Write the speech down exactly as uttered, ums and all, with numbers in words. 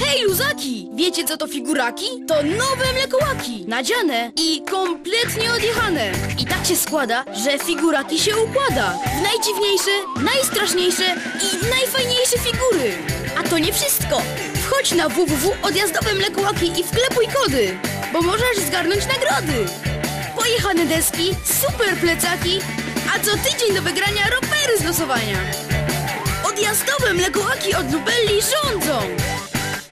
Hej, luzaki! Wiecie, co to figuraki? To nowe mlekołaki, nadziane i kompletnie odjechane. I tak się składa, że figuraki się układa w najdziwniejsze, najstraszniejsze i najfajniejsze figury. A to nie wszystko. Wchodź na w w w kropka odjazdowe mlekołaki i wklepuj kody, bo możesz zgarnąć nagrody. Pojechane deski, super plecaki, a co tydzień do wygrania rowery z losowania. Odjazdowe mlekołaki od Lubelli rządzą!